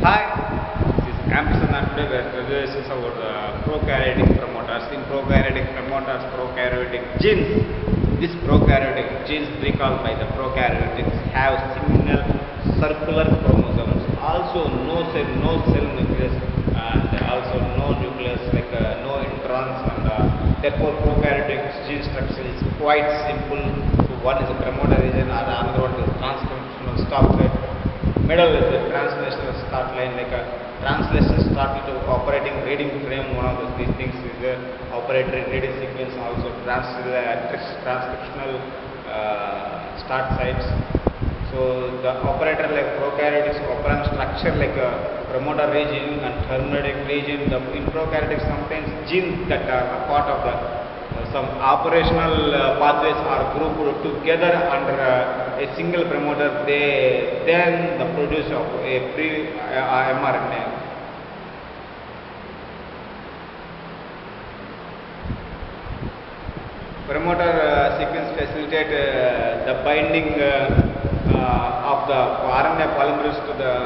Hi, this is Ampersand and today we are discussing about prokaryotic promoters. In prokaryotic promoters, prokaryotic genes. These prokaryotic genes recalled by the prokaryotics have single circular chromosomes. Also no cell nucleus and also no nucleus like no introns and therefore prokaryotic gene structure is quite simple. So one is a promoter region and another one is transcriptional stop site. Middle is the translational start line, like a translation start to operating reading frame. One of these things is the operator reading sequence, also transcriptional start sites. So the operator like prokaryotics operand structure like a promoter region and terminating region. In prokaryotics sometimes genes that are a part of the some operational pathways are grouped together under a single promoter. They then the produce of a mRNA. Promoter sequence facilitate the binding of the RNA polymerase to the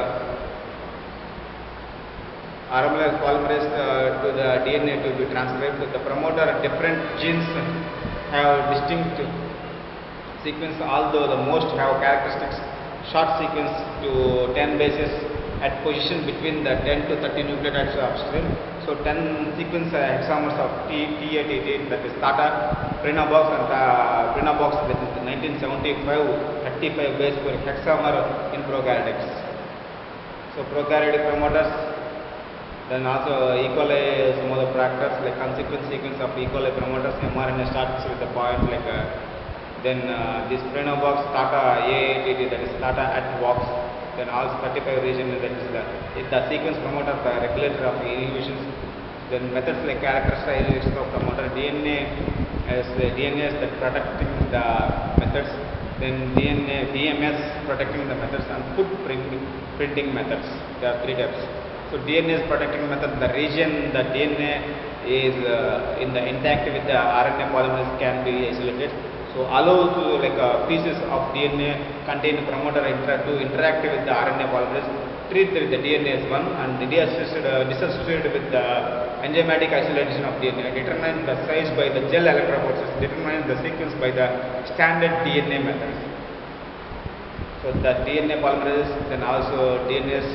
DNA to be transcribed. The promoter different genes have distinct sequence, although the most have characteristics short sequence to 10 bases at position between the 10 to 30 nucleotides upstream. So 10 sequence hexamers of T888, that is Tata, Prinobox and Prinobox with 1975, 35 base per hexamer in prokaryotics. So prokaryotic promoters. Then also E. coli, some other factors like consequence sequence of E. coli promoters, mRNA starts with a point like then this Prinobox Tata A880, that is Tata at box. Then also 35 region, that is the sequence promoter, the regulator of inhibitions. Then methods like characterization of promoter, DNA as that protecting the methods. Then DMS protecting the methods, and footprinting methods. There are three types. So DNA is protecting method. The region the DNA is in the intact with the RNA polymerase can be isolated. So allow to like pieces of DNA contain promoter to interact with the RNA polymerase. Treat the DNA as one and dissociated with the enzymatic isolation of DNA. Determine the size by the gel electrophoresis. Determine the sequence by the standard DNA methods. So the DNA polymerase, then also DNase.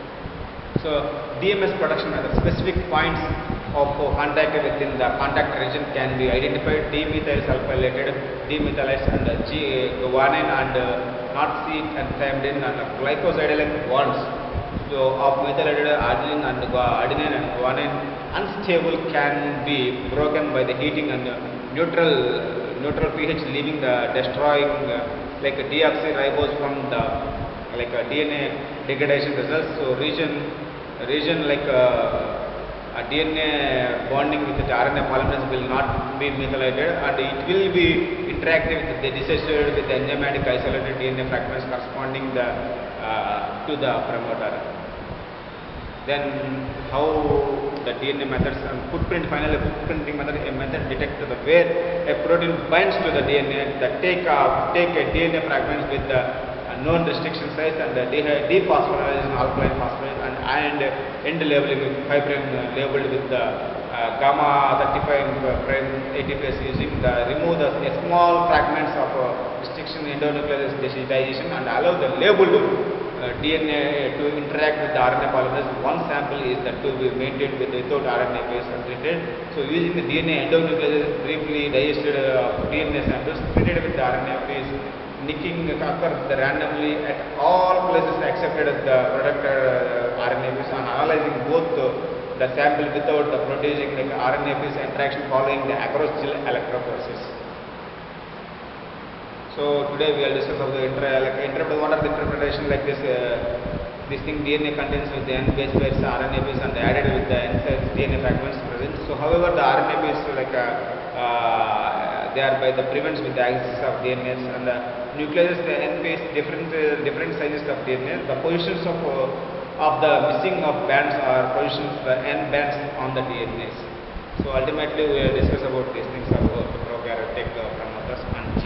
So DMS production at the specific points of contact within the contact region can be identified. Demethyl-sulphylated, demethylase and guanine and not C and thymidine and glycosidyl bonds. So of methylated adenine and guanine unstable can be broken by the heating and neutral pH, leaving the destroying like a deoxyribose from the like a DNA degradation results. So region like a DNA bonding with the RNA polymerase will not be methylated and it will be interactive with the dissociated with the enzymatic isolated DNA fragments corresponding to the promoter. Then how the DNA methods and finally footprinting method, a method detect where a protein binds to the DNA that take a DNA fragments with the known restriction size and dephosphorylation alkaline phosphorus and end labeling with fibrin labeled with the gamma 35 prime ATPase using the remove the small fragments of restriction endonuclease digitization and allow the labeled DNA to interact with the RNA polymerase. One sample is that to be maintained without RNA base and treated. So using the DNA endonuclease briefly digested DNA samples treated with the RNA base. Nicking occurs randomly at all places except the protected RNA base and analyzing both the sample without the producing like RNA base interaction following the across gel electrophoresis. So today we will discuss about the what are the interpretation like this thing DNA contains with the N base pairs RNA base and added with the N size DNA fragments present. So however the RNA base like they are by the prevents with the axis of DNA and the nucleus the N base different sizes of DNA. The positions of the missing of bands are positions the N bands on the DNAs. So ultimately we will discuss about these things about the prokaryotic promoters and